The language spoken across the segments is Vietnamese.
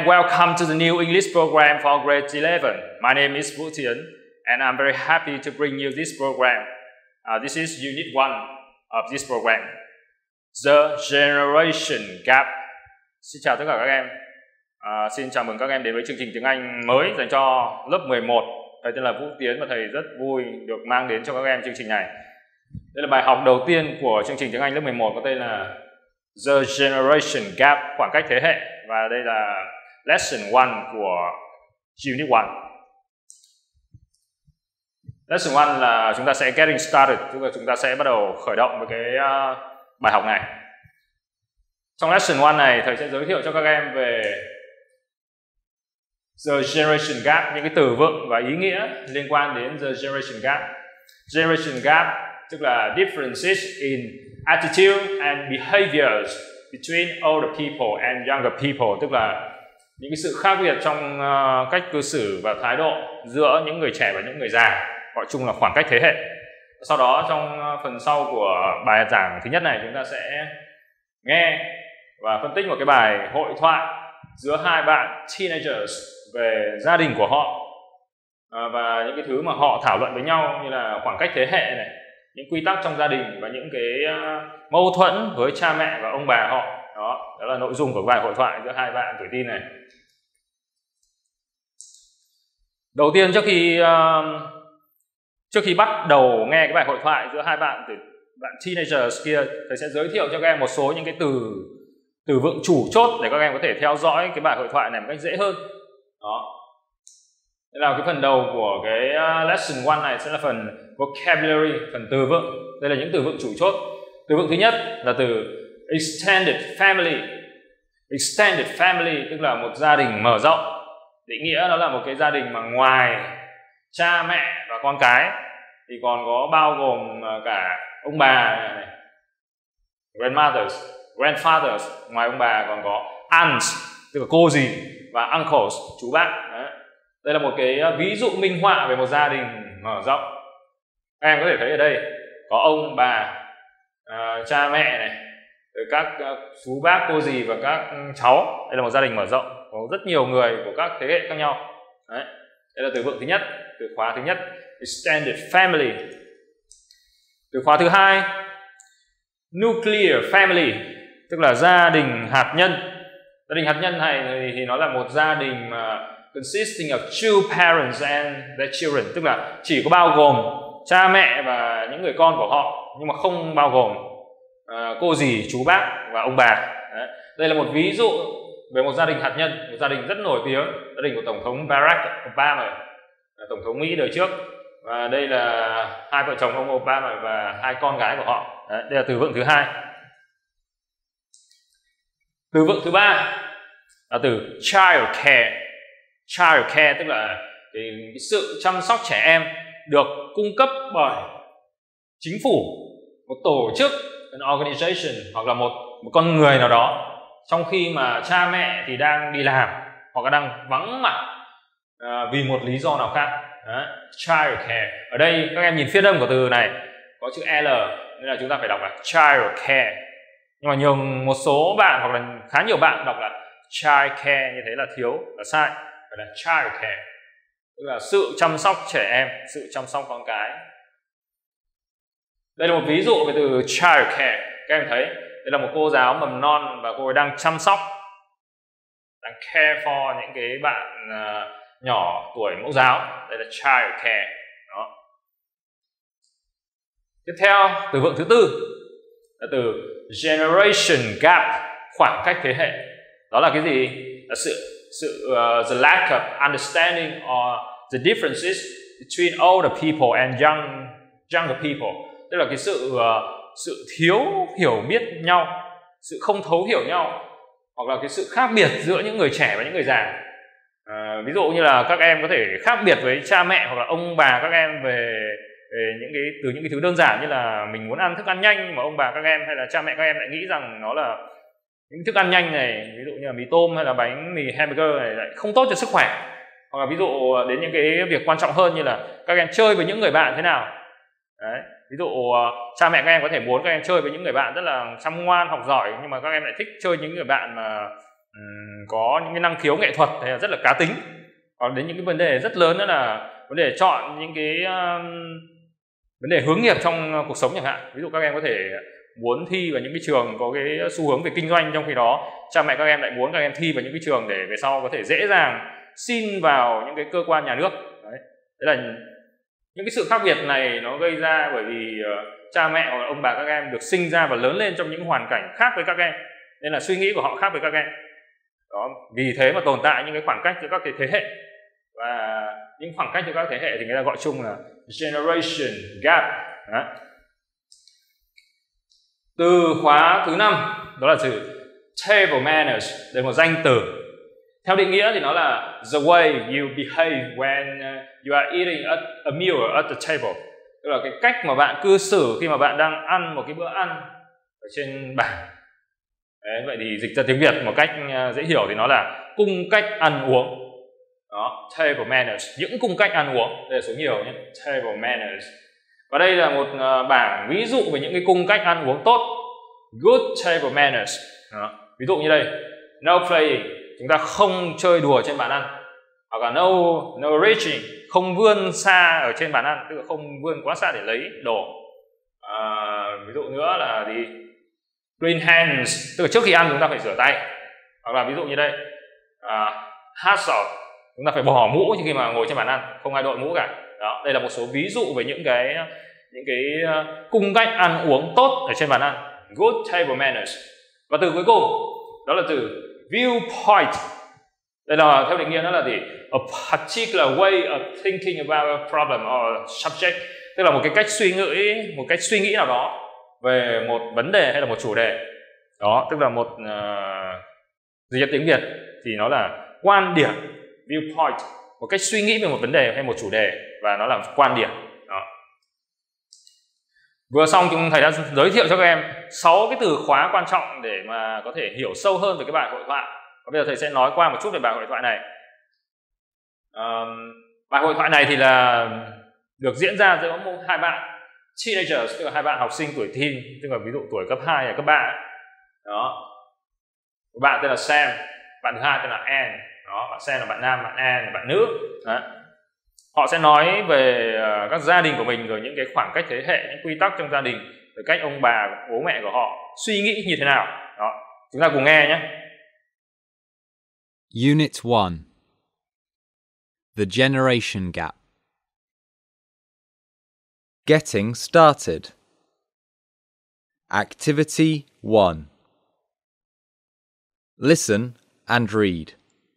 welcome to the new English program for grade 11. My name is Vũ Thiến, and I'm very happy to bring you this program. This is Unit 1 of this program, The Generation Gap. Xin chào tất cả các em. Xin chào mừng các em đến với chương trình tiếng Anh mới dành cho lớp 11. Thầy tên là Vũ Tiến và thầy rất vui được mang đến cho các em chương trình này. Đây là bài học đầu tiên của chương trình tiếng Anh lớp 11 có tên là The Generation Gap, khoảng cách thế hệ. Và đây là Lesson 1 của Unit 1. Lesson 1 là chúng ta sẽ getting started, tức là chúng ta sẽ bắt đầu khởi động với cái bài học này. Trong Lesson 1 này, thầy sẽ giới thiệu cho các em về The Generation Gap, những cái từ vựng và ý nghĩa liên quan đến The Generation Gap. Generation Gap tức là differences in attitude and behaviors between older people and younger people, tức là những cái sự khác biệt trong cách cư xử và thái độ giữa những người trẻ và những người già, gọi chung là khoảng cách thế hệ. Sau đó trong phần sau của bài giảng thứ nhất này, chúng ta sẽ nghe và phân tích một cái bài hội thoại giữa hai bạn teenagers về gia đình của họ và những cái thứ mà họ thảo luận với nhau, như là khoảng cách thế hệ này, những quy tắc trong gia đình và những cái mâu thuẫn với cha mẹ và ông bà họ. Đó là nội dung của bài hội thoại giữa hai bạn tuổi teen này. Đầu tiên, trước khi bắt đầu nghe cái bài hội thoại giữa hai bạn teenagers kia, thầy sẽ giới thiệu cho các em một số những cái từ vựng chủ chốt để các em có thể theo dõi cái bài hội thoại này một cách dễ hơn. Đó. Đây là cái phần đầu của cái lesson 1 này sẽ là phần vocabulary, phần từ vựng. Đây là những từ vựng chủ chốt. Từ vựng thứ nhất là từ extended family. Extended family tức là một gia đình mở rộng. Định nghĩa nó là một cái gia đình mà ngoài cha mẹ và con cái thì còn có bao gồm cả ông bà này, grandfathers, ngoài ông bà còn có aunts tức là cô dì và uncles, chú bác. Đấy. Đây là một cái ví dụ minh họa về một gia đình mở rộng. Các em có thể thấy ở đây có ông bà, cha mẹ này, rồi các chú bác, cô dì và các cháu. Đây là một gia đình mở rộng, có rất nhiều người của các thế hệ khác nhau. Đấy. Đây là từ vựng thứ nhất, từ khóa thứ nhất, extended family. Từ khóa thứ hai, nuclear family, tức là gia đình hạt nhân. Gia đình hạt nhân này thì nó là một gia đình mà consisting of two parents and their children, tức là chỉ có bao gồm cha mẹ và những người con của họ, nhưng mà không bao gồm cô dì, chú bác và ông bà. Đấy. Đây là một ví dụ về một gia đình hạt nhân, một gia đình rất nổi tiếng, gia đình của Tổng thống Barack Obama, Tổng thống Mỹ đời trước. Và đây là hai vợ chồng ông Obama và hai con gái của họ. Đấy, đây là từ vựng thứ hai. Từ vựng thứ ba là từ child care. Child care tức là cái sự chăm sóc trẻ em được cung cấp bởi chính phủ, một tổ chức, an organization, hoặc là một con người nào đó, trong khi mà cha mẹ thì đang đi làm hoặc là đang vắng mặt vì một lý do nào khác. Đấy, child care. Ở đây các em nhìn phiên âm của từ này có chữ L nên là chúng ta phải đọc là child care. Nhưng mà một số bạn hoặc là khá nhiều bạn đọc là child care, như thế là thiếu, là sai. Phải là child care, tức là sự chăm sóc trẻ em, sự chăm sóc con cái. Đây là một ví dụ về từ child care. Các em thấy đây là một cô giáo mầm non và cô ấy đang chăm sóc, đang care for những cái bạn nhỏ tuổi mẫu giáo. Đây là child care. Đó. Tiếp theo, từ vựng thứ tư là từ generation gap, khoảng cách thế hệ. Đó là cái gì? Là the lack of understanding or the differences between older people and younger people. Tức là cái sự thiếu hiểu biết nhau, sự không thấu hiểu nhau, hoặc là cái sự khác biệt giữa những người trẻ và những người già. Ví dụ như là các em có thể khác biệt với cha mẹ hoặc là ông bà các em về những cái thứ đơn giản như là mình muốn ăn thức ăn nhanh, nhưng mà ông bà các em hay là cha mẹ các em lại nghĩ rằng nó là những thức ăn nhanh này, ví dụ như là mì tôm hay là bánh mì hamburger này lại không tốt cho sức khỏe. Hoặc là ví dụ đến những cái việc quan trọng hơn như là các em chơi với những người bạn thế nào. Đấy. Ví dụ cha mẹ các em có thể muốn các em chơi với những người bạn rất là chăm ngoan, học giỏi, nhưng mà các em lại thích chơi những người bạn mà có những cái năng khiếu nghệ thuật hay là rất là cá tính. Còn đến những cái vấn đề rất lớn đó là vấn đề chọn những cái vấn đề hướng nghiệp trong cuộc sống chẳng hạn. Ví dụ các em có thể muốn thi vào những cái trường có cái xu hướng về kinh doanh, trong khi đó cha mẹ các em lại muốn các em thi vào những cái trường để về sau có thể dễ dàng xin vào những cái cơ quan nhà nước. Đấy là những cái sự khác biệt này nó gây ra bởi vì cha mẹ hoặc ông bà các em được sinh ra và lớn lên trong những hoàn cảnh khác với các em, nên là suy nghĩ của họ khác với các em. Đó, vì thế mà tồn tại những cái khoảng cách giữa các cái thế hệ, và những khoảng cách giữa các thế hệ thì người ta gọi chung là generation gap. Đó. Từ khóa thứ 5 đó là từ table manners, đây là một danh từ. Theo định nghĩa thì nó là the way you behave when you are eating a meal at the table, tức là cái cách mà bạn cư xử khi mà bạn đang ăn một cái bữa ăn ở trên bàn. Đấy, vậy thì dịch ra tiếng Việt một cách dễ hiểu thì nó là cung cách ăn uống. Đó, table manners, những cung cách ăn uống, đây là số nhiều nhé, table manners. Và đây là một bảng ví dụ về những cái cung cách ăn uống tốt, good table manners. Đó. Ví dụ như đây, no playing, chúng ta không chơi đùa trên bàn ăn, hoặc là no reaching, không vươn xa ở trên bàn ăn, tức là không vươn quá xa để lấy đồ. Ví dụ nữa là gì, clean hands, tức là trước khi ăn chúng ta phải rửa tay. Hoặc là ví dụ như đây, hat off, chúng ta phải bỏ mũ khi mà ngồi trên bàn ăn, không ai đội mũ cả. Đó, đây là một số ví dụ về những cái cung cách ăn uống tốt ở trên bàn ăn, good table manners. Và từ cuối cùng đó là từ viewpoint. Đây là theo định nghĩa nó là gì, a particular way of thinking about a problem or subject, tức là một cái cách suy nghĩ nào đó về một vấn đề hay là một chủ đề. Đó, tức là một dịch tiếng Việt thì nó là quan điểm, viewpoint, một cách suy nghĩ về một vấn đề hay một chủ đề, và nó là quan điểm. Đó. Vừa xong chúng thầy đã giới thiệu cho các em 6 cái từ khóa quan trọng để mà có thể hiểu sâu hơn về cái bài hội thoại. Và bây giờ thầy sẽ nói qua một chút về bài hội thoại này. Bài hội thoại này thì là được diễn ra giữa hai bạn teenagers, tức là hai bạn học sinh tuổi teen, tức là ví dụ tuổi cấp 2 hay cấp 3. Đó. Một bạn tên là Sam, bạn thứ hai tên là Anne. Đó, bạn Sam là bạn nam, bạn Anne là bạn nữ. Đó. Họ sẽ nói về các gia đình của mình, rồi những cái khoảng cách thế hệ, những quy tắc trong gia đình, rồi cách ông bà, bố mẹ của họ suy nghĩ như thế nào. Đó. Chúng ta cùng nghe nhé. Unit 1. The Generation Gap. Getting started. Activity 1. Listen and read.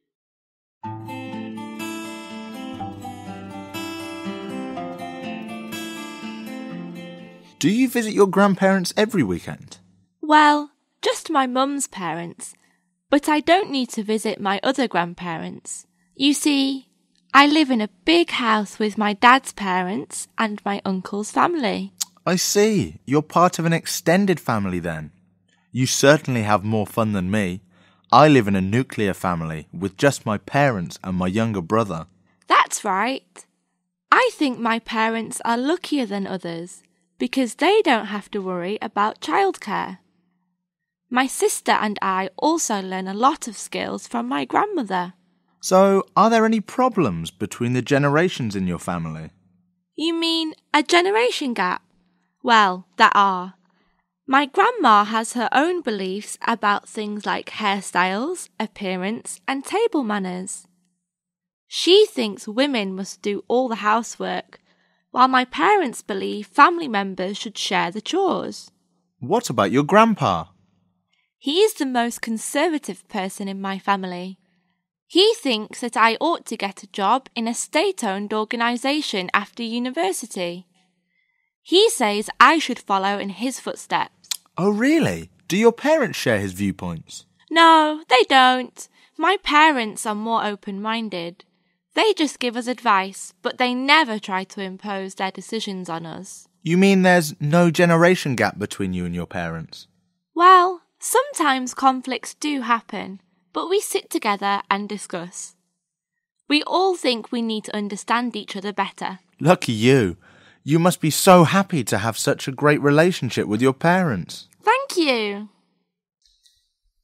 Do you visit your grandparents every weekend? Well, just my mum's parents, but I don't need to visit my other grandparents. You see, I live in a big house with my dad's parents and my uncle's family. I see. You're part of an extended family then. You certainly have more fun than me. I live in a nuclear family with just my parents and my younger brother. That's right. I think my parents are luckier than others because they don't have to worry about childcare. My sister and I also learn a lot of skills from my grandmother. So, are there any problems between the generations in your family? You mean a generation gap? Well, there are. My grandma has her own beliefs about things like hairstyles, appearance, and table manners. She thinks women must do all the housework, while my parents believe family members should share the chores. What about your grandpa? He is the most conservative person in my family. He thinks that I ought to get a job in a state-owned organisation after university. He says I should follow in his footsteps. Oh, really? Do your parents share his viewpoints? No, they don't. My parents are more open-minded. They just give us advice, but they never try to impose their decisions on us. You mean there's no generation gap between you and your parents? Well, sometimes conflicts do happen, but we sit together and discuss. We all think we need to understand each other better. Lucky you. You must be so happy to have such a great relationship with your parents. Thank you.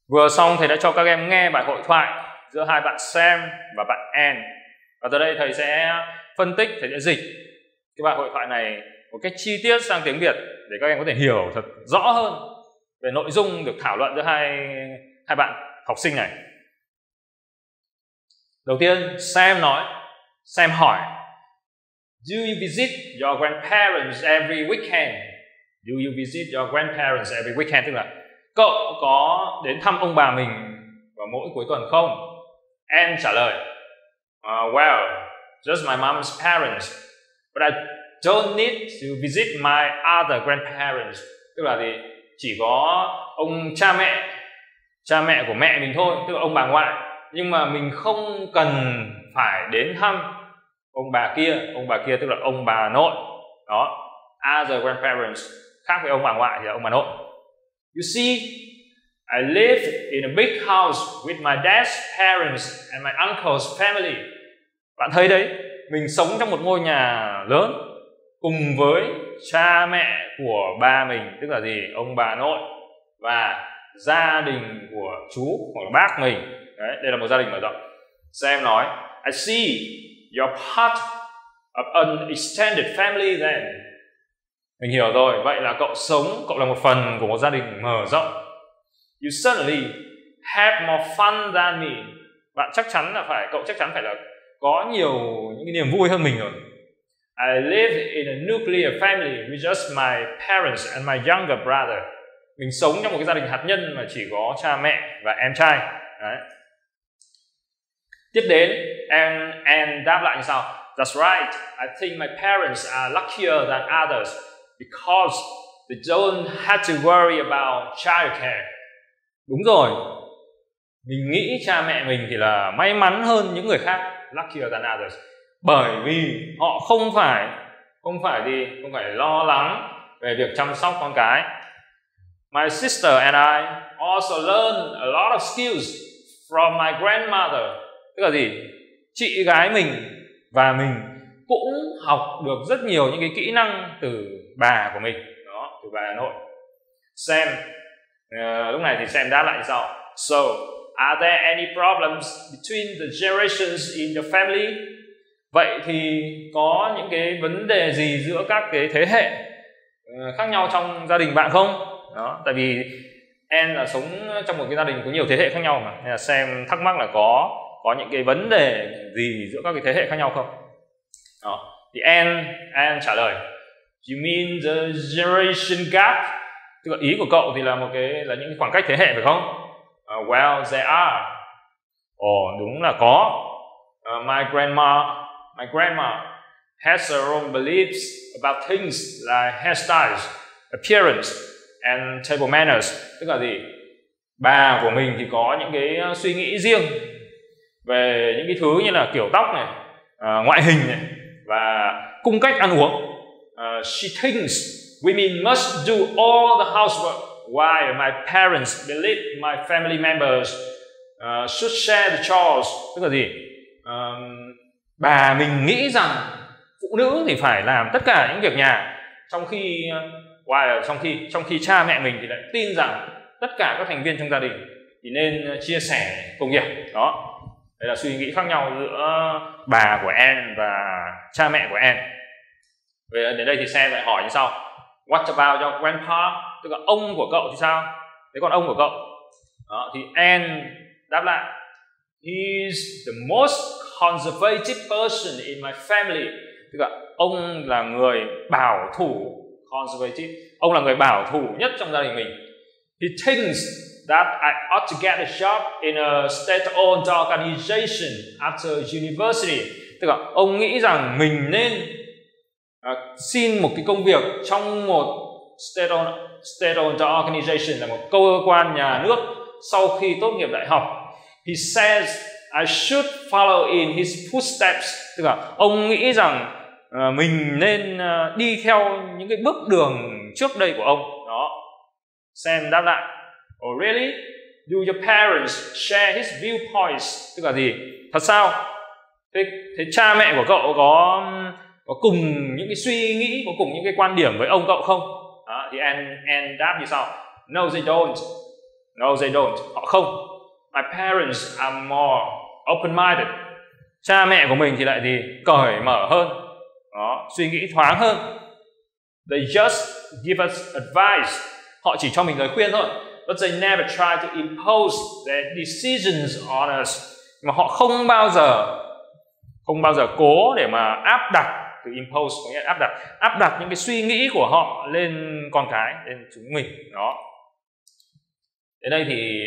Vừa xong thầy đã cho các em nghe bài hội thoại giữa hai bạn Sam và bạn Anne. Và từ đây thầy sẽ phân tích, thầy sẽ dịch cái bài hội thoại này một cách chi tiết sang tiếng Việt để các em có thể hiểu thật rõ hơn về nội dung được thảo luận giữa hai bạn học sinh này. Đầu tiên, Sam hỏi, Do you visit your grandparents every weekend? Do you visit your grandparents every weekend? Tức là cậu có đến thăm ông bà mình vào mỗi cuối tuần không? Anne trả lời, Well, just my mom's parents, but I don't need to visit my other grandparents. Tức là gì? Chỉ có ông cha mẹ của mẹ mình thôi, tức là ông bà ngoại. Nhưng mà mình không cần phải đến thăm ông bà kia tức là ông bà nội. Đó, other grandparents khác với ông bà ngoại thì là ông bà nội. You see, I live in a big house with my dad's parents and my uncle's family. Bạn thấy đấy, mình sống trong một ngôi nhà lớn cùng với cha mẹ của ba mình, tức là gì? Ông bà nội và gia đình của chú hoặc là bác mình. Đấy, đây là một gia đình mở rộng. Sam nói, I see you're part of an extended family then. Mình hiểu rồi, vậy là cậu là một phần của một gia đình mở rộng. You certainly have more fun than me. Cậu chắc chắn phải là có nhiều những cái niềm vui hơn mình rồi. I live in a nuclear family with just my parents and my younger brother. Mình sống trong một cái gia đình hạt nhân mà chỉ có cha mẹ và em trai. Đấy. Tiếp đến, Anne đáp lại như sau. That's right. I think my parents are luckier than others because they don't have to worry about childcare. Đúng rồi. Mình nghĩ cha mẹ mình thì là may mắn hơn những người khác, luckier than others. Bởi vì họ không phải lo lắng về việc chăm sóc con cái. My sister and I also learned a lot of skills from my grandmother. Tức là gì? Chị gái mình và mình cũng học được rất nhiều những cái kỹ năng từ bà của mình, đó, từ bà nội. Sam, lúc này thì Sam đáp lại như sau. So, are there any problems between the generations in your family? Vậy thì có những cái vấn đề gì giữa các cái thế hệ khác nhau trong gia đình bạn không? Đó, tại vì Anne là sống trong một cái gia đình có nhiều thế hệ khác nhau mà, nên là Sam thắc mắc là có những cái vấn đề gì giữa các cái thế hệ khác nhau không? Đó, thì Anne trả lời, You mean the generation gap? Tức là ý của cậu thì là những khoảng cách thế hệ phải không? Well, there are. Đúng là có. My grandma has her own beliefs about things like hairstyles, appearance, and table manners. Tức là gì? Bà của mình thì có những cái suy nghĩ riêng về những cái thứ như là kiểu tóc này, ngoại hình này và cung cách ăn uống. She thinks women must do all the housework, while my parents believe my family members should share the chores. Tức là gì? Bà mình nghĩ rằng phụ nữ thì phải làm tất cả những việc nhà, trong khi cha mẹ mình thì lại tin rằng tất cả các thành viên trong gia đình thì nên chia sẻ công việc. Đó, đây là suy nghĩ khác nhau giữa bà của Anne và cha mẹ của Anne. Về đến đây thì Sam lại hỏi như sau. What about your grandpa? Tức là ông của cậu thì sao? Thế còn ông của cậu? Đó, thì Anne đáp lại, He's the most conservative person in my family. Tức là ông là người bảo thủ, conservative. Ông là người bảo thủ nhất trong gia đình mình. He thinks that I ought to get a job in a state-owned organization after university. Tức là ông nghĩ rằng mình nên xin một cái công việc trong một state-owned organization, là một cơ quan nhà nước sau khi tốt nghiệp đại học. He says I should follow in his footsteps. Tức là ông nghĩ rằng mình nên đi theo những cái bước đường trước đây của ông. Đó. Sam đáp lại, Oh really? Do your parents share his viewpoints? Tức là gì? Thật sao? Thế cha mẹ của cậu có cùng những cái suy nghĩ, có cùng những cái quan điểm với ông cậu không? Đó, thì Anne đáp như sau. No, they don't. No, they don't. Họ không. My parents are more open-minded. Cha mẹ của mình thì lại thì cởi mở hơn, đó, suy nghĩ thoáng hơn. They just give us advice. Họ chỉ cho mình lời khuyên thôi. But they never try to impose their decisions on us. Mà họ không bao giờ cố để mà áp đặt. Từ impose có nghĩa là áp đặt những cái suy nghĩ của họ lên con cái, lên chúng mình. Đó. Đến đây thì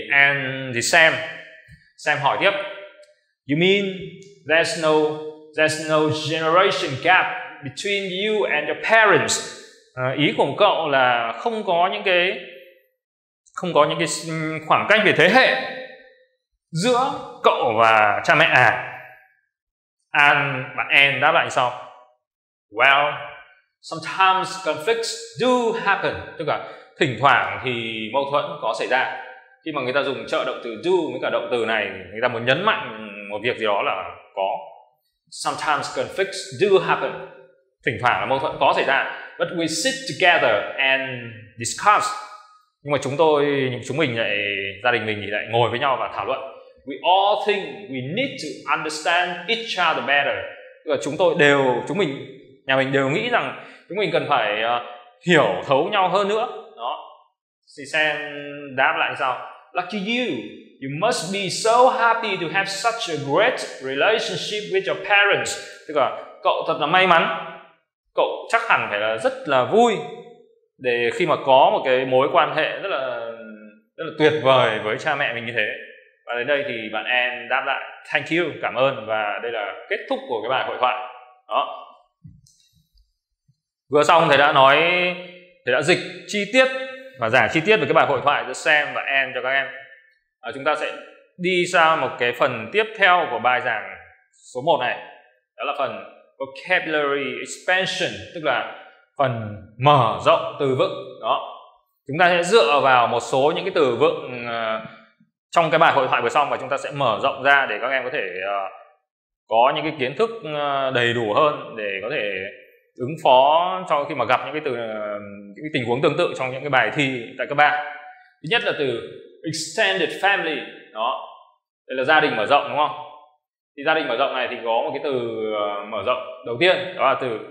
Sam hỏi tiếp. You mean there's no generation gap between you and your parents? Ý của cậu là không có những cái khoảng cách về thế hệ giữa cậu và cha mẹ à? Bạn Anne đáp lại sau. Well, sometimes conflicts do happen. Tức là thỉnh thoảng thì mâu thuẫn có xảy ra. Khi mà người ta dùng trợ động từ do với cả động từ này, người ta muốn nhấn mạnh một việc gì đó là có. Sometimes conflicts do happen. Thỉnh thoảng là mâu thuẫn có xảy ra. But we sit together and discuss. Nhưng mà chúng mình lại, gia đình mình thì lại ngồi với nhau và thảo luận. We all think we need to understand each other better. Tức là nhà mình đều nghĩ rằng chúng mình cần phải hiểu thấu nhau hơn nữa. Đó. Thì Sam đáp lại sao? Lucky you must be so happy to have such a great relationship with your parents. Tức là cậu thật là may mắn. Cậu chắc hẳn phải là rất là vui để khi mà có một cái mối quan hệ rất là tuyệt vời với cha mẹ mình như thế. Và đến đây thì bạn Anne đáp lại thank you, cảm ơn, và đây là kết thúc của cái bài hội thoại. Đó. Vừa xong thầy đã dịch chi tiết và giảng chi tiết về cái bài hội thoại giữa Sam và Anne cho các em. Chúng ta sẽ đi sang một cái phần tiếp theo của bài giảng số 1 này. Đó là phần vocabulary expansion, tức là phần mở rộng từ vựng. Đó. Chúng ta sẽ dựa vào một số những cái từ vựng trong cái bài hội thoại vừa xong và chúng ta sẽ mở rộng ra để các em có thể có những cái kiến thức đầy đủ hơn để có thể ứng phó cho khi mà gặp những cái tình huống tương tự trong những cái bài thi tại cấp 3. Thứ nhất là từ extended family. Đó. Đây là gia đình mở rộng, đúng không? Thì gia đình mở rộng này thì có một cái từ mở rộng đầu tiên, đó là từ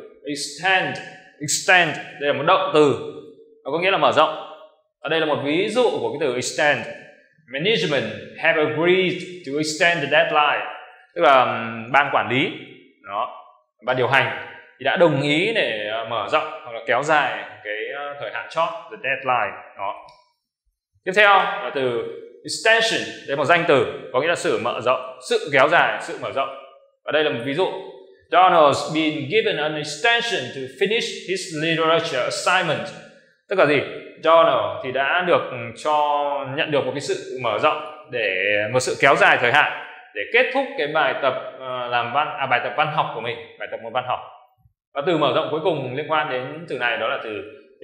extend. Đây là một động từ, nó có nghĩa là mở rộng. Ở đây là một ví dụ của cái từ extend. Management have agreed to extend the deadline. Tức là ban quản lý, đó, ban điều hành thì đã đồng ý để mở rộng hoặc là kéo dài cái thời hạn chót, the deadline. Đó. Tiếp theo là từ extension. Đây là một danh từ có nghĩa là sự mở rộng, sự kéo dài, sự mở rộng. Và đây là một ví dụ. Donald's been given an extension to finish his literature assignment. Tức là gì? Donald thì đã nhận được một cái sự mở rộng, để một sự kéo dài thời hạn để kết thúc cái bài tập bài tập văn học của mình, bài tập môn văn học. Và từ mở rộng cuối cùng liên quan đến từ này đó là từ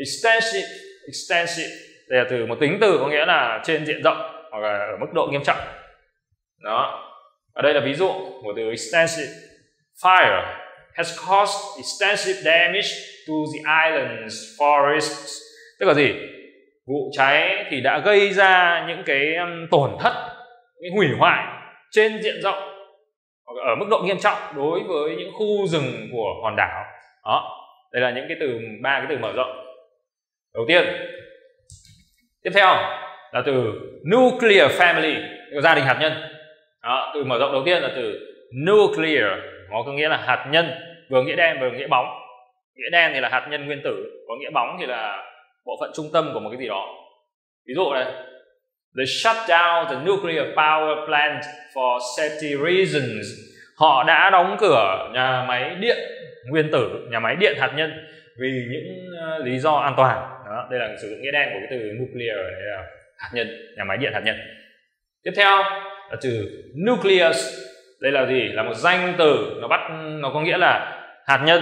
extensive. Đây là từ một tính từ có nghĩa là trên diện rộng hoặc là ở mức độ nghiêm trọng. Đó. Ở đây là ví dụ của từ extensive. Fire has caused extensive damage to the island's forests. Tức là gì? Vụ cháy thì đã gây ra những cái tổn thất, những hủy hoại trên diện rộng hoặc ở mức độ nghiêm trọng đối với những khu rừng của hòn đảo. Đó. Đây là những cái từ, 3 cái từ mở rộng. Đầu tiên. Tiếp theo là từ nuclear family, gia đình hạt nhân. Đó, từ mở rộng đầu tiên là từ nuclear, nó có nghĩa là hạt nhân, vừa nghĩa đen vừa nghĩa bóng. Nghĩa đen thì là hạt nhân nguyên tử, có nghĩa bóng thì là bộ phận trung tâm của một cái gì đó. Ví dụ này, they shut down the nuclear power plant for safety reasons. Họ đã đóng cửa nhà máy điện nguyên tử, nhà máy điện hạt nhân vì những lý do an toàn. Đó, đây là sử dụng nghĩa đen của cái từ nuclear, đây là hạt nhân, nhà máy điện hạt nhân. Tiếp theo là từ nucleus. Đây là gì? Là một danh từ, nó có nghĩa là hạt nhân.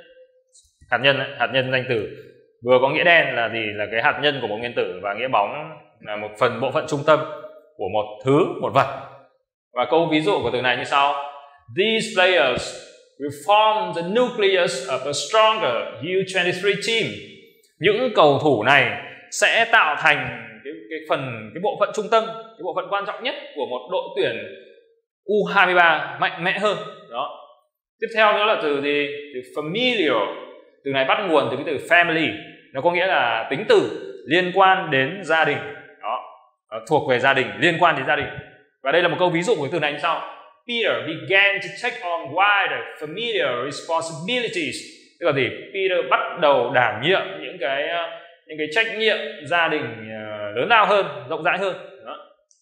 Hạt nhân danh từ. Vừa có nghĩa đen là gì? Là cái hạt nhân của một nguyên tử, và nghĩa bóng là một bộ phận trung tâm của một thứ, một vật. Và câu ví dụ của từ này như sau: These players will form the nucleus of a stronger U23 team. Những cầu thủ này sẽ tạo thành cái cái bộ phận trung tâm, cái bộ phận quan trọng nhất của một đội tuyển U23 mạnh mẽ hơn. Đó. Tiếp theo nữa là từ gì? Từ familial. Từ này bắt nguồn từ cái từ family, nó có nghĩa là tính từ liên quan đến gia đình. Đó. Thuộc về gia đình, liên quan đến gia đình. Và đây là một câu ví dụ của từ này như sau: Peter began to take on wider familiar responsibilities. Tức là gì? Peter bắt đầu đảm nhiệm những cái trách nhiệm gia đình lớn lao hơn, rộng rãi hơn. Đó.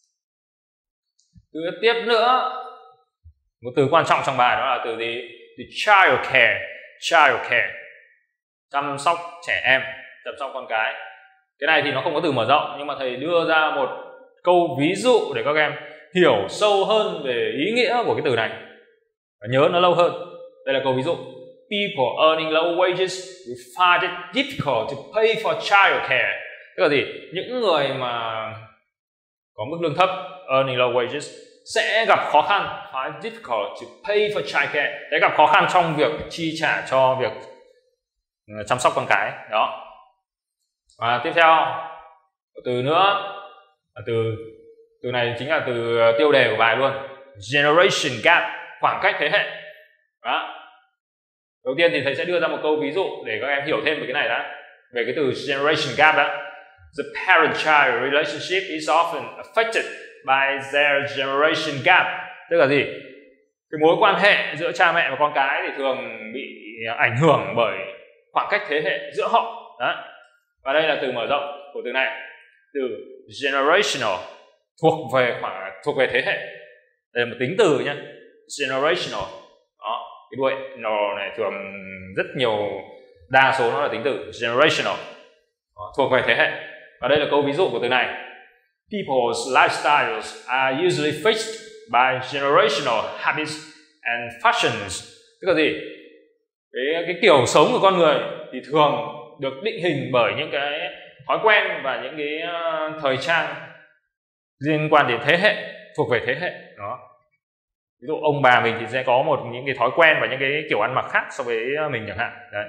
Từ tiếp nữa, một từ quan trọng trong bài đó là từ gì? Từ child care. Child care, chăm sóc trẻ em, chăm sóc con cái. Cái này thì nó không có từ mở rộng, nhưng mà thầy đưa ra một câu ví dụ để các em hiểu sâu hơn về ý nghĩa của cái từ này và nhớ nó lâu hơn. Đây là câu ví dụ: People earning low wages will find it difficult to pay for child care. Tức là gì? Những người mà có mức lương thấp, earning low wages, sẽ gặp khó khăn, find it difficult to pay for child care, sẽ gặp khó khăn trong việc chi trả cho việc chăm sóc con cái. Đó. Và tiếp theo một từ nữa, từ này chính là từ tiêu đề của bài luôn: generation gap, khoảng cách thế hệ. Đó. Đầu tiên thì thầy sẽ đưa ra một câu ví dụ để các em hiểu thêm về cái này đã, về cái từ generation gap đó. The parent-child relationship is often affected by their generation gap. Tức là gì? Cái mối quan hệ giữa cha mẹ và con cái thì thường bị ảnh hưởng bởi khoảng cách thế hệ giữa họ. Đó. Và đây là từ mở rộng của từ này, từ generational, thuộc về thế hệ. Đây là một tính từ nhé, generational. Đó. Cái đuôi no này thường rất nhiều, đa số nó là tính từ generational. Đó, thuộc về thế hệ. Và đây là câu ví dụ của từ này: People's lifestyles are usually fixed by generational habits and fashions. Tức là gì? Cái kiểu sống của con người thì thường được định hình bởi những cái thói quen và những cái thời trang liên quan đến thế hệ, thuộc về thế hệ. Đó. Ví dụ ông bà mình thì sẽ có những cái thói quen và những cái kiểu ăn mặc khác so với mình chẳng hạn. Đấy.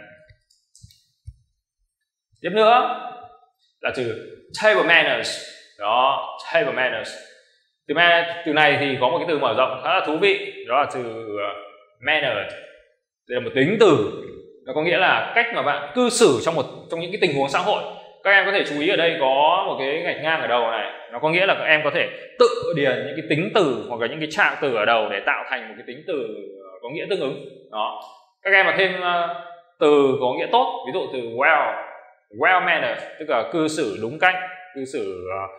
Tiếp nữa là từ table manners. Đó, table manners. Từ này thì có một cái từ mở rộng khá là thú vị, đó là từ mannered. Đây là một tính từ, nó có nghĩa là cách mà bạn cư xử trong những cái tình huống xã hội. Các em có thể chú ý ở đây có một cái gạch ngang ở đầu này, nó có nghĩa là các em có thể tự điền những cái tính từ hoặc là những cái trạng từ ở đầu để tạo thành một cái tính từ có nghĩa tương ứng. Đó. Các em mà thêm từ có nghĩa tốt, ví dụ từ well mannered, tức là cư xử đúng cách, cư xử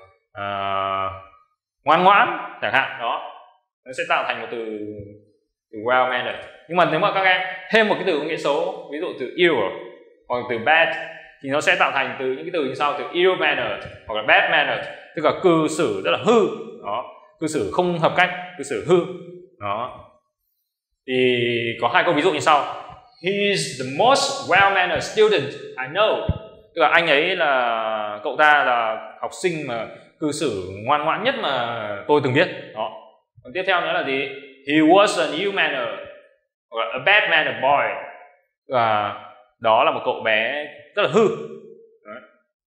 ngoan ngoãn chẳng hạn. Đó, nó sẽ tạo thành một từ well mannered. Nhưng mà nếu mà các em thêm một cái từ có nghĩa xấu, ví dụ từ ill hoặc từ bad, thì nó sẽ tạo thành những cái từ như sau: từ ill mannered hoặc là bad mannered, tức là cư xử rất là hư. Đó, cư xử không hợp cách, cư xử hư. Đó. Thì có hai câu ví dụ như sau: He is the most well mannered student I know. Tức là anh ấy là, cậu ta là học sinh mà cư xử ngoan ngoãn nhất mà tôi từng biết. Đó. Còn tiếp theo nữa là gì? He was a ill mannered hoặc là a bad mannered boy. Và đó là một cậu bé rất là hư. Đấy.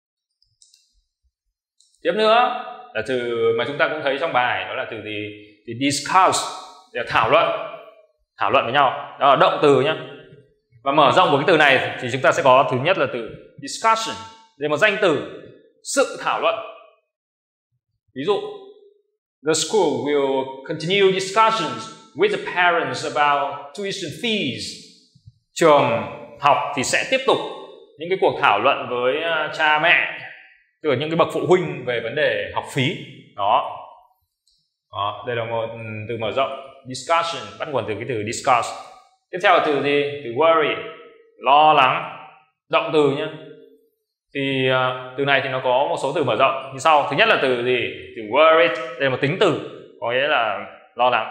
Tiếp nữa là từ mà chúng ta cũng thấy trong bài, đó là từ gì? Từ discuss, để thảo luận với nhau. Đó là động từ nhé. Và mở rộng của cái từ này thì chúng ta sẽ có thứ nhất là từ discussion, đây là một danh từ, sự thảo luận. Ví dụ: The school will continue discussions with the parents about tuition fees. Trường học thì sẽ tiếp tục những cái cuộc thảo luận với cha mẹ, tức là những cái bậc phụ huynh về vấn đề học phí. Đó. Đó, đây là một từ mở rộng, discussion, bắt nguồn từ cái từ discuss. Tiếp theo là từ gì? Từ worry, lo lắng, động từ nhé. Thì từ này thì nó có một số từ mở rộng như sau. Thứ nhất là từ gì? Từ worried, đây là một tính từ, có nghĩa là lo lắng.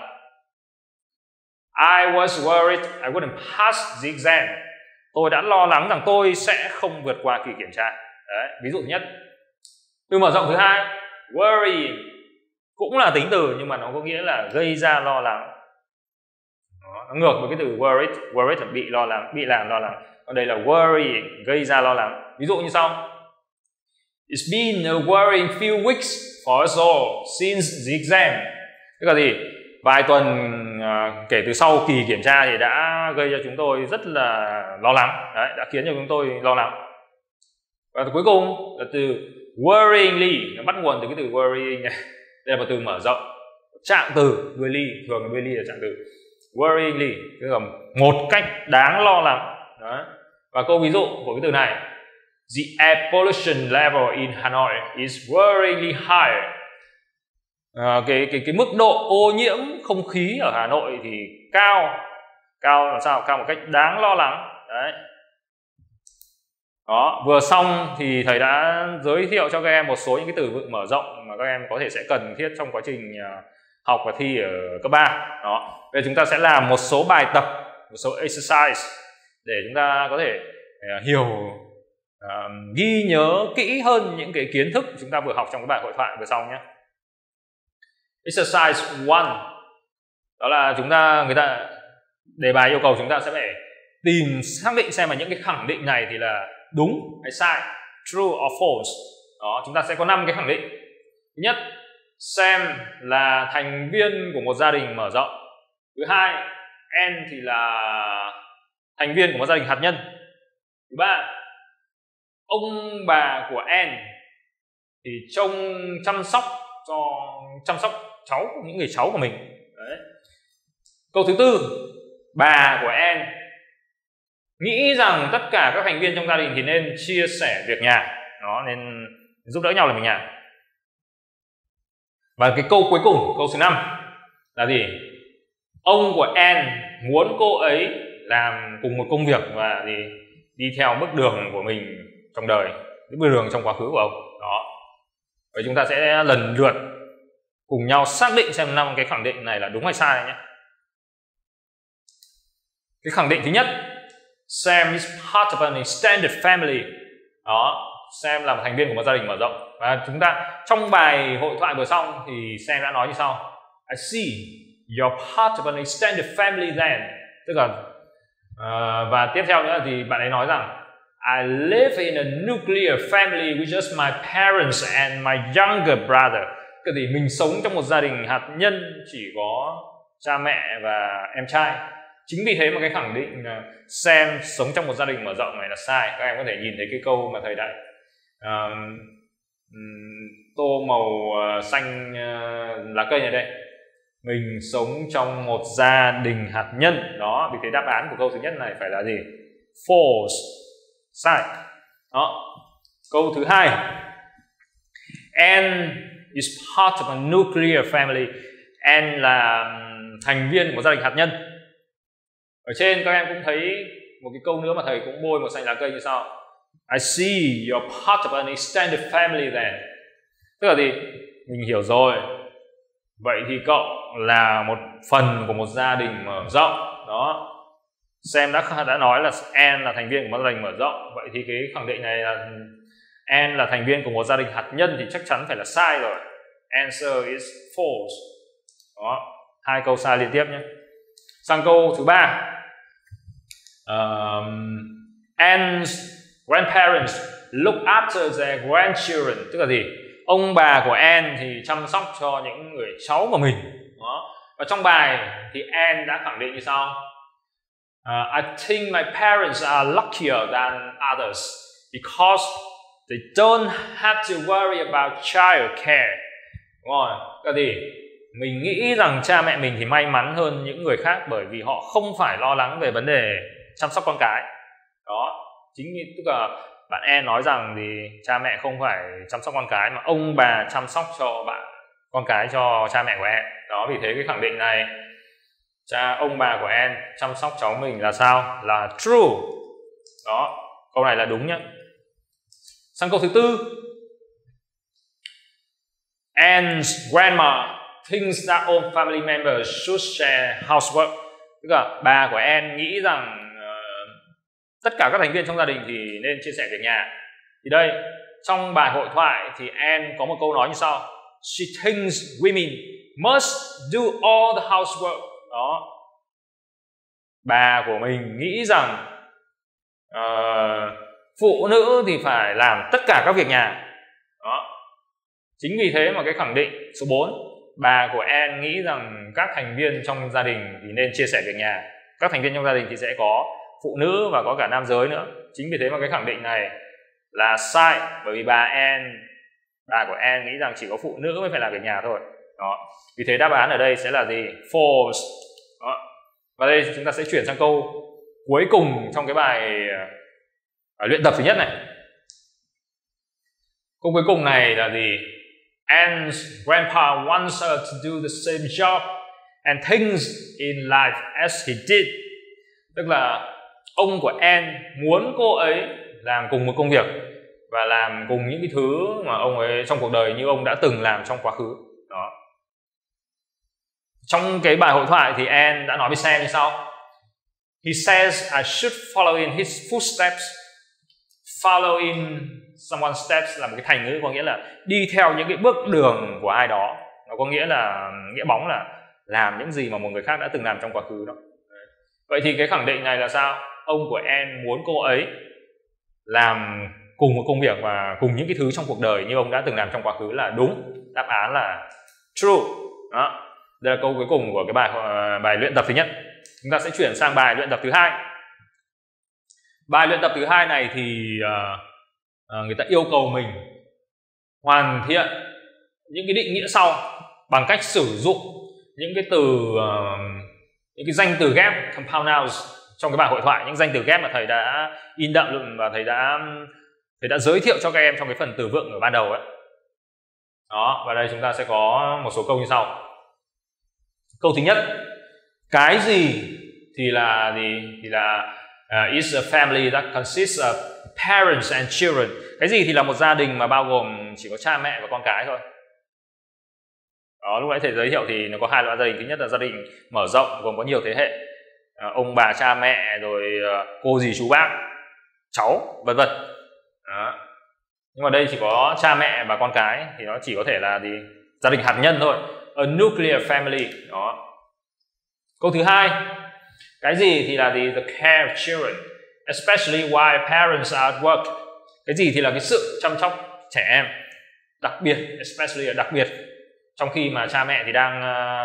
I was worried I wouldn't pass the exam. Tôi đã lo lắng rằng tôi sẽ không vượt qua kỳ kiểm tra. Đấy, ví dụ thứ nhất. Từ mở rộng thứ hai, worry, cũng là tính từ nhưng mà nó có nghĩa là gây ra lo lắng. Nó ngược với cái từ worried là bị lo lắng, bị làm lo lắng. Còn đây là worry, gây ra lo lắng. Ví dụ như sau: It's been a worrying few weeks for us all since the exam. Tức là gì? Vài tuần kể từ sau kỳ kiểm tra thì đã gây cho chúng tôi rất là lo lắng. Đấy, đã khiến cho chúng tôi lo lắng. Và cuối cùng là từ worryingly, nó bắt nguồn từ cái từ worrying này. Đây là một từ mở rộng. Trạng từ really, thường là really là trạng từ. Worryingly, tức là một cách đáng lo lắng. Đấy. Và câu ví dụ của cái từ này: The air pollution level in Hanoi is worryingly high. Cái mức độ ô nhiễm không khí ở Hà Nội thì cao làm sao? Cao một cách đáng lo lắng. Đấy. Đó, vừa xong thì thầy đã giới thiệu cho các em một số những cái từ vựng mở rộng mà các em có thể sẽ cần thiết trong quá trình học và thi ở cấp 3. Đó. Bây giờ chúng ta sẽ làm một số bài tập, một số exercise để chúng ta có thể hiểu, ghi nhớ kỹ hơn những cái kiến thức chúng ta vừa học trong cái bài hội thoại vừa xong nhé. Exercise 1, đó là người ta đề bài yêu cầu chúng ta sẽ phải tìm xác định xem là những cái khẳng định này thì là đúng hay sai, true or false. Đó, chúng ta sẽ có 5 cái khẳng định. Thứ nhất, Sam là thành viên của một gia đình mở rộng. Thứ hai, Anne thì là thành viên của một gia đình hạt nhân. Thứ ba, ông bà của Anne thì chăm sóc những người cháu của mình. Đấy. Câu thứ tư, bà của Anne nghĩ rằng tất cả các thành viên trong gia đình thì nên chia sẻ việc nhà, đó, nên giúp đỡ nhau làm việc nhà. Và cái câu cuối cùng, câu số 5 là gì? Ông của Anne muốn cô ấy làm cùng một công việc và đi theo bước đường của mình trong đời, bước đường trong quá khứ của ông. Đó. Vậy chúng ta sẽ lần lượt cùng nhau xác định xem 5 cái khẳng định này là đúng hay sai nhé. Cái khẳng định thứ nhất, Sam is part of an extended family. Đó, Sam là một thành viên của một gia đình mở rộng. Và chúng ta trong bài hội thoại vừa xong thì Sam đã nói như sau: I see you're part of an extended family then. Tức là và tiếp theo nữa thì bạn ấy nói rằng I live in a nuclear family with just my parents and my younger brother. Cái gì mình sống trong một gia đình hạt nhân chỉ có cha mẹ và em trai. Chính vì thế mà cái khẳng định Sam sống trong một gia đình mở rộng này là sai. Các em có thể nhìn thấy cái câu mà thầy đã tô màu xanh lá cây này đây. Mình sống trong một gia đình hạt nhân. Đó, vì thế đáp án của câu thứ nhất này phải là gì? False, sai. Đó. Câu thứ hai, Anne is part of a nuclear family. Anne là thành viên của một gia đình hạt nhân. Ở trên các em cũng thấy một cái câu nữa mà thầy cũng bôi màu xanh lá cây như sau: I see you're part of an extended family then. Tức là gì? Mình hiểu rồi. Vậy thì cậu là một phần của một gia đình mở rộng. Đó. Sam đã nói là Anne là thành viên của một gia đình mở rộng. Vậy thì cái khẳng định này là Anne là thành viên của một gia đình hạt nhân thì chắc chắn phải là sai rồi. Answer is false. Đó. 2 câu sai liên tiếp nhé. Sang câu thứ 3. Anne's grandparents look after their grandchildren. Tức là gì? Ông bà của Anne thì chăm sóc cho những người cháu của mình. Đó. Và trong bài thì Anne đã khẳng định như sau: I think my parents are luckier than others because they don't have to worry about child care. Đúng rồi. Cái gì? Mình nghĩ rằng cha mẹ mình thì may mắn hơn những người khác bởi vì họ không phải lo lắng về vấn đề chăm sóc con cái. Đó, chính như tức là bạn Anne nói rằng thì cha mẹ không phải chăm sóc con cái mà ông bà chăm sóc cho con cái cho cha mẹ của Anne. Đó, vì thế cái khẳng định này ông bà của Anne chăm sóc cháu mình là sao? Là true. Đó, câu này là đúng nhé. Sang câu thứ tư, Anne's grandma thinks that all family members should share housework. Tức là bà của Anne nghĩ rằng tất cả các thành viên trong gia đình thì nên chia sẻ việc nhà. Thì đây, trong bài hội thoại thì Anne có một câu nói như sau: She thinks women must do all the housework. Đó, bà của mình nghĩ rằng phụ nữ thì phải làm tất cả các việc nhà. Chính vì thế mà cái khẳng định số 4, bà của Anne nghĩ rằng các thành viên trong gia đình thì nên chia sẻ việc nhà. Các thành viên trong gia đình thì sẽ có phụ nữ và có cả nam giới nữa. Chính vì thế mà cái khẳng định này là sai, bởi vì bà của Anne nghĩ rằng chỉ có phụ nữ mới phải làm việc nhà thôi. Đó. Vì thế đáp án ở đây sẽ là gì? False. Đó. Và đây chúng ta sẽ chuyển sang câu cuối cùng trong cái bài luyện tập thứ nhất này. Câu cuối cùng này là gì? Anne's grandpa wants her to do the same job and things in life as he did. Tức là ông của Anne muốn cô ấy làm cùng một công việc và làm cùng những cái thứ mà ông ấy trong cuộc đời như ông đã từng làm trong quá khứ. Đó. Trong cái bài hội thoại thì Anne đã nói với Sam như sau: He says I should follow in his footsteps. Follow in someone's steps là một cái thành ngữ có nghĩa là đi theo những cái bước đường của ai đó. Nó có nghĩa là nghĩa bóng là làm những gì mà một người khác đã từng làm trong quá khứ đó. Vậy thì cái khẳng định này là sao? Ông của Anne muốn cô ấy làm cùng một công việc và cùng những cái thứ trong cuộc đời như ông đã từng làm trong quá khứ là đúng. Đáp án là true. Đó. Đây là câu cuối cùng của cái bài luyện tập thứ nhất. Chúng ta sẽ chuyển sang bài luyện tập thứ hai. Bài luyện tập thứ hai này thì người ta yêu cầu mình hoàn thiện những cái định nghĩa sau bằng cách sử dụng những cái từ những cái danh từ ghép compound nouns trong cái bài hội thoại, những danh từ ghép mà thầy đã in đậm và thầy đã giới thiệu cho các em trong cái phần từ vựng ở ban đầu ấy. Đó, và đây chúng ta sẽ có một số câu như sau. Câu thứ nhất, cái gì thì là is a family that consists of parents and children. Cái gì thì là một gia đình mà bao gồm chỉ có cha mẹ và con cái thôi. Đó, lúc nãy thầy giới thiệu thì nó có hai loại gia đình. Thứ nhất là gia đình mở rộng gồm có nhiều thế hệ, ông bà cha mẹ rồi cô dì chú bác cháu vân vân. Nhưng mà đây chỉ có cha mẹ và con cái thì nó chỉ có thể là gia đình hạt nhân thôi, a nuclear family. Đó. Câu thứ hai, cái gì thì là the care of children, especially while parents are at work. Cái gì thì là cái sự chăm sóc trẻ em, đặc biệt, especially là đặc biệt trong khi mà cha mẹ thì đang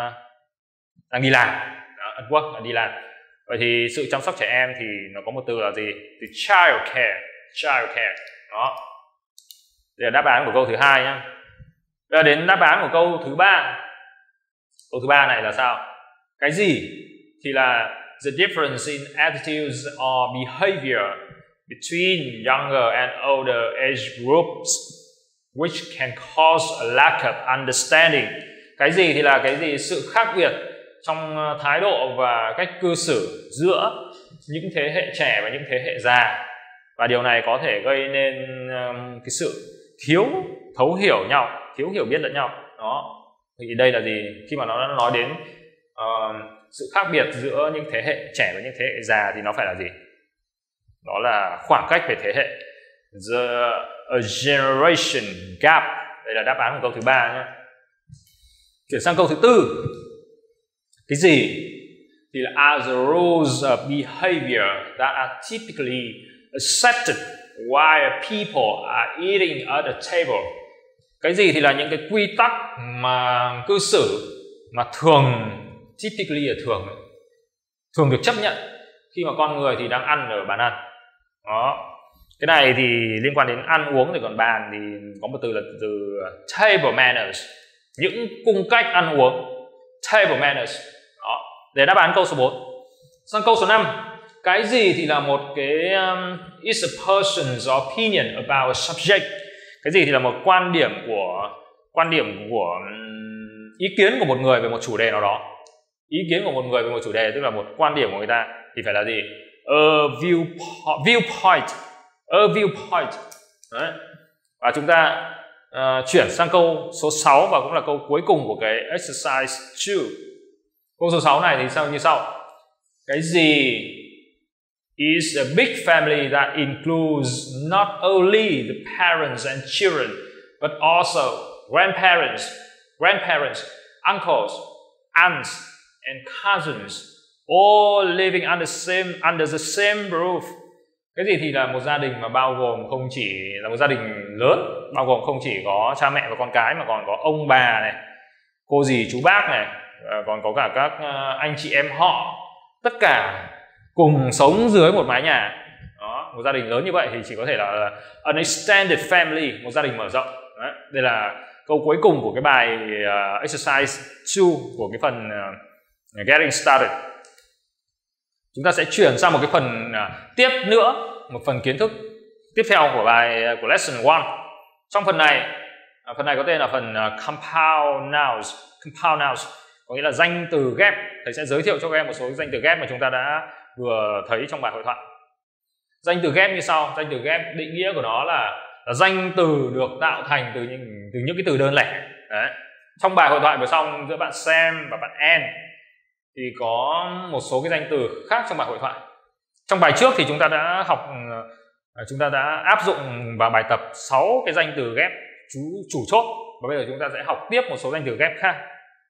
đi làm. Đó, at work là đi làm. Vậy thì sự chăm sóc trẻ em thì nó có một từ là gì? The child care. Đó. Đây là đáp án của câu thứ hai nhé. Bây giờ đến đáp án của câu thứ ba. Câu thứ ba này là sao? Cái gì thì là the difference in attitudes or behavior between younger and older age groups which can cause a lack of understanding. Cái gì thì là cái gì? Sự khác biệt trong thái độ và cách cư xử giữa những thế hệ trẻ và những thế hệ già, và điều này có thể gây nên cái sự thiếu thấu hiểu nhau, thiếu hiểu biết lẫn nhau. Đó. Thì đây là gì? Khi mà nó nói đến sự khác biệt giữa những thế hệ trẻ và những thế hệ già thì nó phải là gì? Đó là khoảng cách về thế hệ, a generation gap. Đây là đáp án của câu thứ ba nhé. Chuyển sang câu thứ tư. Cái gì thì là are the rules of behavior that are typically accepted while people are eating at a table. Cái gì thì là những cái quy tắc mà cư xử mà typically là thường được chấp nhận khi mà con người thì đang ăn ở bàn ăn. Đó. Cái này thì liên quan đến ăn uống, thì còn bàn thì có một từ là từ table manners, những cung cách ăn uống, table manners. Đó. Để đáp án câu số 4. Sang câu số 5. Cái gì thì là một cái is a person's opinion about a subject. Cái gì thì là một quan điểm của ý kiến của một người về một chủ đề nào đó. Ý kiến của một người về một chủ đề tức là một quan điểm của người ta thì phải là gì? A viewpoint. Đấy. Và chúng ta chuyển sang câu số 6 và cũng là câu cuối cùng của cái exercise 2. Câu số 6 này thì sao như sau. Cái gì is a big family that includes not only the parents and children but also grandparents, uncles, aunts and cousins all living under the same roof. Cái gì thì là một gia đình mà bao gồm không chỉ là một gia đình lớn, bao gồm không chỉ có cha mẹ và con cái mà còn có ông bà này, cô dì chú bác này, còn có cả các anh chị em họ, tất cả cùng sống dưới một mái nhà. Đó, một gia đình lớn như vậy thì chỉ có thể là an extended family, một gia đình mở rộng. Đấy, đây là câu cuối cùng của cái bài exercise 2 của cái phần getting started. Chúng ta sẽ chuyển sang một cái phần tiếp nữa, một phần kiến thức tiếp theo của bài của lesson 1. Trong phần này có tên là phần compound nouns. Compound nouns có nghĩa là danh từ ghép. Thầy sẽ giới thiệu cho các em một số danh từ ghép mà chúng ta đã vừa thấy trong bài hội thoại. Danh từ ghép như sau. Danh từ ghép định nghĩa của nó là danh từ được tạo thành từ những cái từ đơn lẻ. Đấy. Trong bài hội thoại vừa xong giữa bạn Sam và bạn Ann thì có một số cái danh từ khác trong bài hội thoại. Trong bài trước thì chúng ta đã áp dụng vào bài tập 6 cái danh từ ghép chủ chốt, và bây giờ chúng ta sẽ học tiếp một số danh từ ghép khác.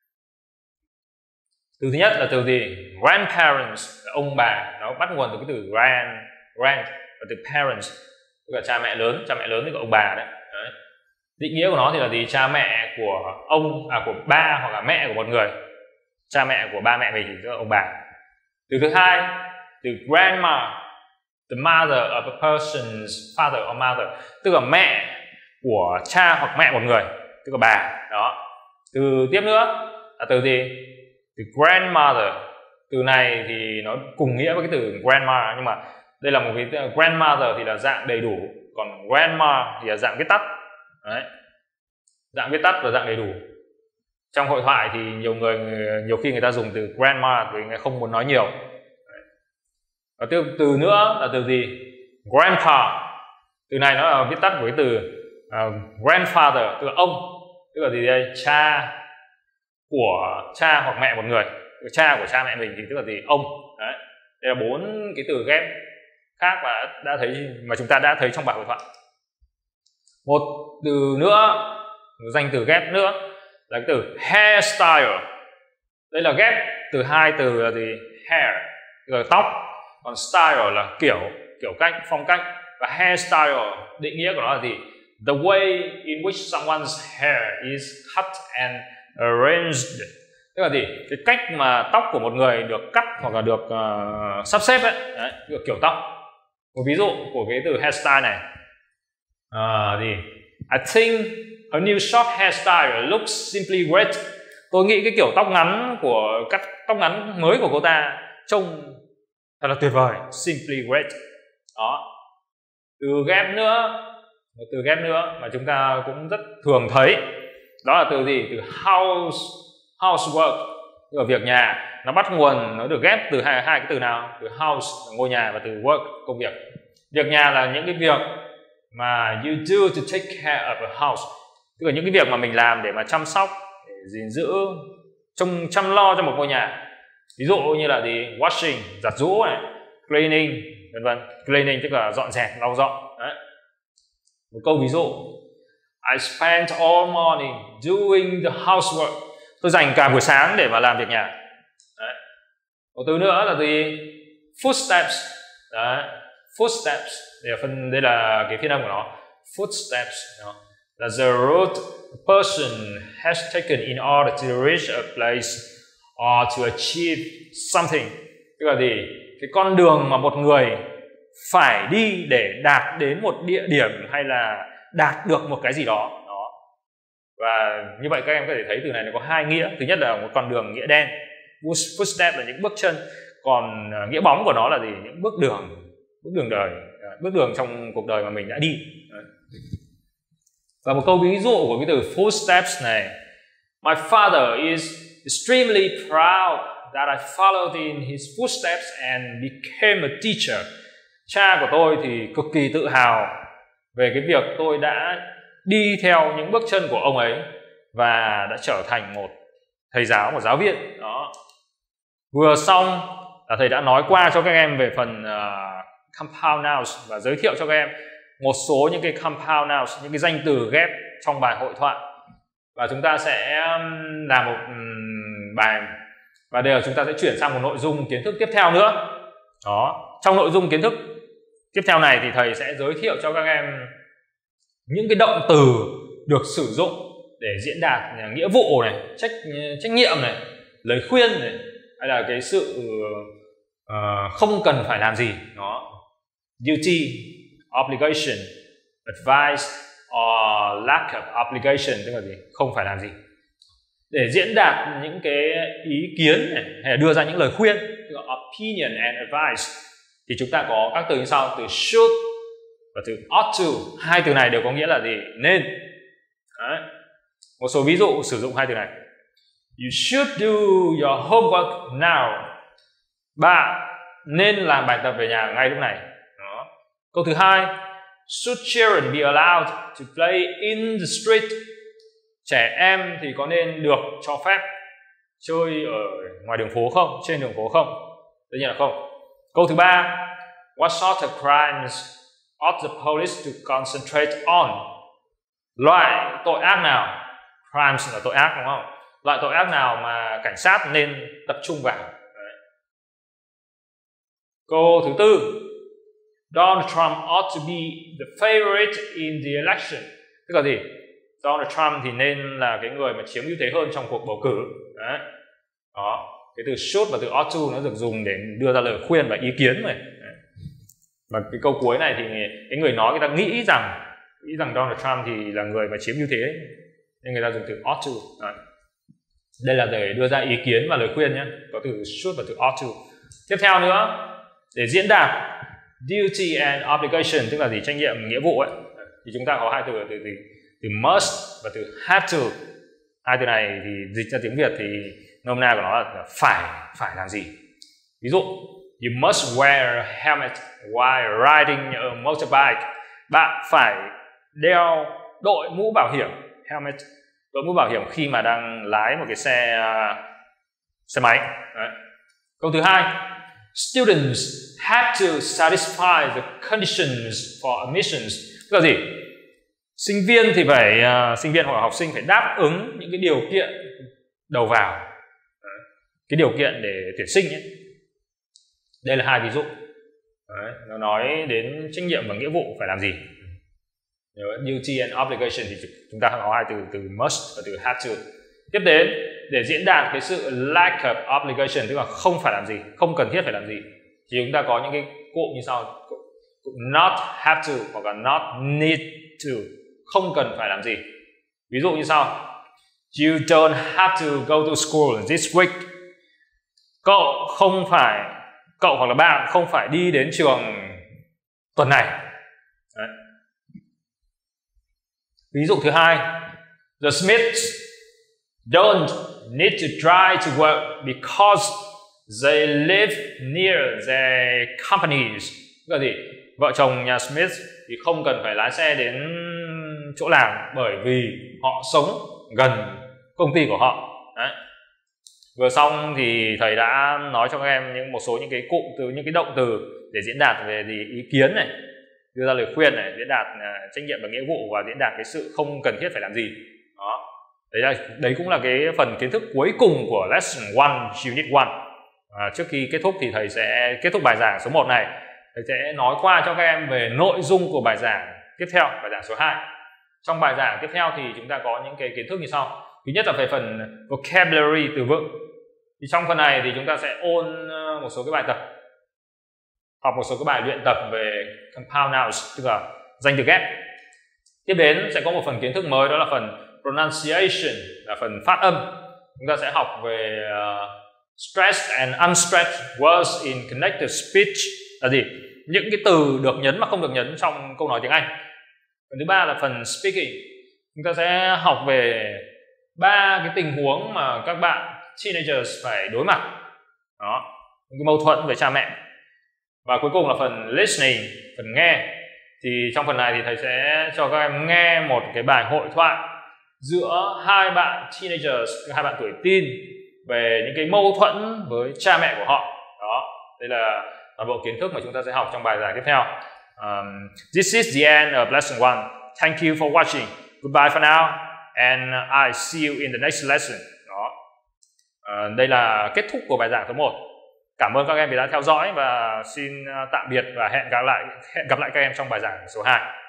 Từ thứ nhất là từ gì? Grandparents, ông bà, nó bắt nguồn từ cái từ grand và từ parents, tức là cha mẹ lớn tức là ông bà đấy. Định nghĩa của nó thì là gì? Cha mẹ của của ba hoặc là mẹ của một người. Cha mẹ của ba mẹ mình thì tức là ông bà. Từ thứ hai, từ grandma, the mother of a person's father or mother, tức là mẹ của cha hoặc mẹ một người, tức là bà. Đó. Từ tiếp nữa là từ gì? Từ grandmother. Từ này thì nó cùng nghĩa với cái từ grandma, nhưng mà đây là một cái grandmother thì là dạng đầy đủ, còn grandma thì là dạng viết tắt. Đấy. Dạng viết tắt và dạng đầy đủ. Trong hội thoại thì nhiều khi người ta dùng từ grandma vì người không muốn nói nhiều. Và từ nữa là từ gì? Grandpa. Từ này nó là viết tắt với từ grandfather, tức là ông, tức là gì đây? Cha của cha hoặc mẹ một người. Cha của cha mẹ mình thì tức là gì? Ông. Đấy. Đây là 4 cái từ ghép khác mà chúng ta đã thấy trong bài hội thoại. Một từ nữa, danh từ ghép nữa là cái từ hairstyle. Đây là ghép từ hai từ là gì? Hair, tức là tóc, còn style là kiểu cách, phong cách. Và hairstyle định nghĩa của nó là gì? The way in which someone's hair is cut and arranged. Tức là gì? Cái cách mà tóc của một người được cắt hoặc là được sắp xếp ấy. Đấy, kiểu tóc. Một ví dụ của cái từ hairstyle này I think a new short hairstyle looks simply great. Tôi nghĩ cái kiểu tóc ngắn cắt tóc ngắn mới của cô ta trông thật là tuyệt vời. Simply great. Đó. Từ ghép nữa, một từ ghép nữa mà chúng ta cũng rất thường thấy, đó là từ gì? Từ housework, tức là việc nhà. Nó bắt nguồn, nó được ghép từ hai cái từ nào? Từ house là ngôi nhà và từ work công việc. Việc nhà là những cái việc mà you do to take care of a house, tức là những cái việc mà mình làm để mà chăm sóc, để gìn giữ, chăm lo cho một ngôi nhà. Ví dụ như là gì? Washing, giặt giũ này, cleaning, vân vân. Cleaning tức là dọn dẹp, lau dọn. Đấy. Một câu ví dụ: I spent all morning doing the housework. Tôi dành cả buổi sáng để mà làm việc nhà. Đấy. Một từ nữa là gì? Footsteps. Đấy. Footsteps, đây là cái phiên âm của nó. Footsteps đó. Là the route a person has taken in order to reach a place or to achieve something. Tức là gì? Cái con đường mà một người phải đi để đạt đến một địa điểm hay là đạt được một cái gì đó. Đó. Và như vậy các em có thể thấy từ này nó có hai nghĩa. Thứ nhất là một con đường nghĩa đen. Footsteps là những bước chân, còn nghĩa bóng của nó là gì? Những bước đường đời, bước đường trong cuộc đời mà mình đã đi. Và một câu ví dụ của cái từ footsteps này: My father is extremely proud that I followed in his footsteps and became a teacher. Cha của tôi thì cực kỳ tự hào về cái việc tôi đã đi theo những bước chân của ông ấy và đã trở thành một thầy giáo, một giáo viên. Đó. Vừa xong là thầy đã nói qua cho các em về phần compound nouns và giới thiệu cho các em một số những cái compound nouns, những cái danh từ ghép trong bài hội thoại. Và chúng ta sẽ làm một bài, và bây giờ chúng ta sẽ chuyển sang một nội dung kiến thức tiếp theo nữa. Đó, trong nội dung kiến thức Tiếp theo này thì thầy sẽ giới thiệu cho các em những cái động từ được sử dụng để diễn đạt nghĩa vụ này, trách nhiệm này, lời khuyên này, hay là cái sự không cần phải làm gì. Đó, duty, obligation, advice or lack of obligation, tức là gì? Không phải làm gì. Để diễn đạt những cái ý kiến này, hay là đưa ra những lời khuyên, tức là opinion and advice, thì chúng ta có các từ như sau: từ should và từ ought to. Hai từ này đều có nghĩa là gì? Nên. Đấy. Một số ví dụ sử dụng hai từ này: you should do your homework now. Bạn nên làm bài tập về nhà ngay lúc này. Đó. Câu thứ hai: should children be allowed to play in the street? Trẻ em thì có nên được cho phép chơi ở ngoài đường phố không? Trên đường phố không? Tất nhiên là không. Câu thứ ba: what sort of crimes ought the police to concentrate on? Loại tội ác nào? Crimes là tội ác, đúng không? Loại tội ác nào mà cảnh sát nên tập trung vào? Đấy. Câu thứ tư: Donald Trump ought to be the favorite in the election. Tức là gì? Donald Trump thì nên là cái người mà chiếm ưu thế hơn trong cuộc bầu cử. Đấy. Đó. Cái từ should và từ ought to nó được dùng để đưa ra lời khuyên và ý kiến này. Và cái câu cuối này thì cái người nói người ta nghĩ rằng Donald Trump thì là người mà chiếm ưu thế ấy, nên người ta dùng từ ought to. Đấy. Đây là để đưa ra ý kiến và lời khuyên nhé, có từ should và từ ought to. Tiếp theo nữa, để diễn đạt duty and obligation, tức là gì? Trách nhiệm, nghĩa vụ ấy, thì chúng ta có hai từ must và từ have to. Hai từ này thì dịch ra tiếng Việt thì nôm na của nó là phải làm gì. Ví dụ, you must wear a helmet while riding a motorbike. Bạn phải đội mũ bảo hiểm, helmet, đội mũ bảo hiểm khi mà đang lái một cái xe máy. Đấy. Câu thứ hai: students have to satisfy the conditions for admissions. Tức là gì? Sinh viên thì sinh viên hoặc học sinh phải đáp ứng những cái điều kiện đầu vào. Đấy. Cái điều kiện để tuyển sinh ấy. Đây là hai ví dụ. Đấy. Nó nói đến trách nhiệm và nghĩa vụ phải làm gì. Duty and obligation thì chúng ta có hai từ must và từ have to. Tiếp đến, để diễn đạt cái sự lack of obligation, tức là không phải làm gì, không cần thiết phải làm gì, thì chúng ta có những cái cụm như sau: cụm not have to hoặc là not need to, không cần phải làm gì. Ví dụ như sau: you don't have to go to school this week. Cậu hoặc là bạn không phải đi đến trường tuần này. Đấy. Ví dụ thứ hai: the Smiths don't need to drive to work because they live near their companies. Tức là gì? Vợ chồng nhà Smith thì không cần phải lái xe đến chỗ làm bởi vì họ sống gần công ty của họ. Đấy. Vừa xong thì thầy đã nói cho các em một số những cái cụm từ, những cái động từ để diễn đạt về ý kiến này, đưa ra lời khuyên này, diễn đạt trách nhiệm và nghĩa vụ, và diễn đạt cái sự không cần thiết phải làm gì. Đó. Đấy cũng là cái phần kiến thức cuối cùng của Lesson 1, Unit 1. Trước khi kết thúc thì thầy sẽ kết thúc bài giảng số 1 này. Thầy sẽ nói qua cho các em về nội dung của bài giảng tiếp theo, bài giảng số 2. Trong bài giảng tiếp theo thì chúng ta có những cái kiến thức như sau. Thứ nhất là về phần vocabulary, từ vựng. Thì trong phần này thì chúng ta sẽ ôn một số cái bài tập, học một số cái bài luyện tập về compound nouns, tức là danh từ ghép. Tiếp đến sẽ có một phần kiến thức mới, đó là phần pronunciation, là phần phát âm. Chúng ta sẽ học về stressed and unstressed words in connected speech, là gì? Những cái từ được nhấn mà không được nhấn trong câu nói tiếng Anh. Phần thứ ba là phần speaking. Chúng ta sẽ học về 3 cái tình huống mà các bạn teenagers phải đối mặt. Đó, những cái mâu thuẫn với cha mẹ. Và cuối cùng là phần listening, phần nghe. Thì trong phần này thì thầy sẽ cho các em nghe một cái bài hội thoại giữa hai bạn teenagers, hai bạn tuổi teen, về những cái mâu thuẫn với cha mẹ của họ. Đó, đây là toàn bộ kiến thức mà chúng ta sẽ học trong bài giảng tiếp theo. This is the end of lesson 1. Thank you for watching. Goodbye for now, and I see you in the next lesson. Đó. Đây là kết thúc của bài giảng số 1. Cảm ơn các em vì đã theo dõi và xin tạm biệt và hẹn gặp lại các em trong bài giảng số 2.